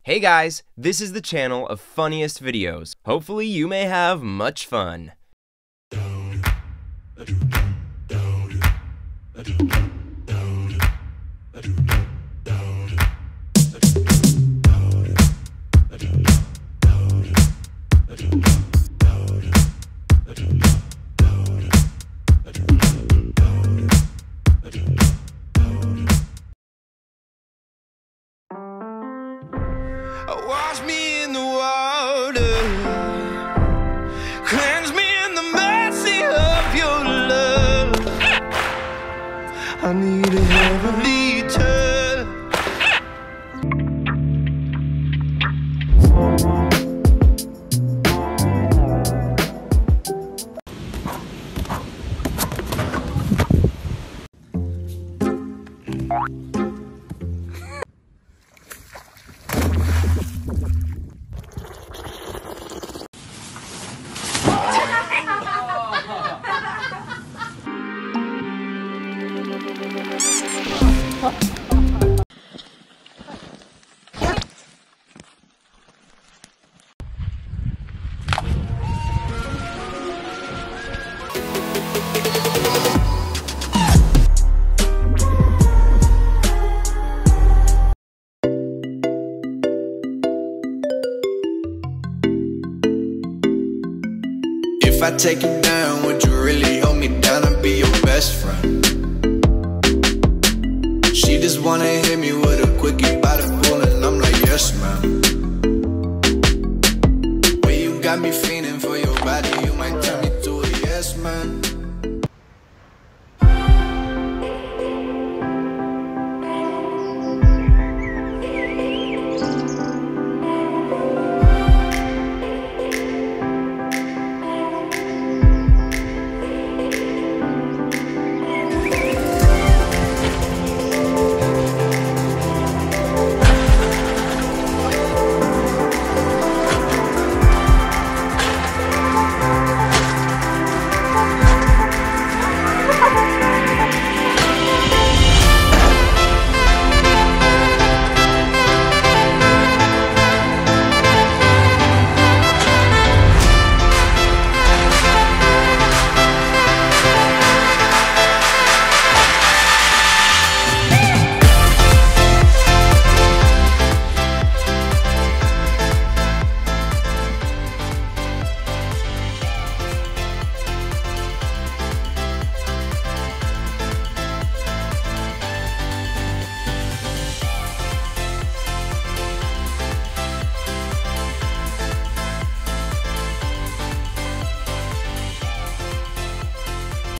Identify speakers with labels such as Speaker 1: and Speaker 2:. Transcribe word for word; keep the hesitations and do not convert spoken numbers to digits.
Speaker 1: Hey guys, this is the channel of funniest videos. Hopefully you may have much fun.
Speaker 2: Wash me in the water, cleanse me in the mercy of your love. I need a heavenly touch.
Speaker 3: If I take you down, would you really hold me down and be your best friend? She just wanna hit me with a quickie by the pool, and I'm like, yes, ma'am. Well, you got me feeling